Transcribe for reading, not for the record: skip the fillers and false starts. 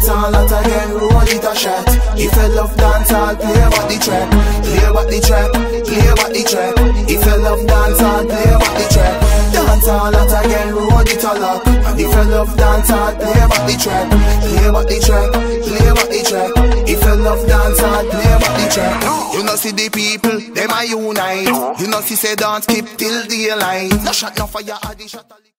dance all that again, roll it a shot. If you love dance all, play back the track. Play back the track, play back the track. If you love dance all, play back the track. Dance all that again, roll it a lock. And if you love dance all, play back the track. Play back the track, play back the track. If you love dance all, play back the track. You know see the people, them a unite. You know see say dance keep till daylight. No shot no fire, the shot.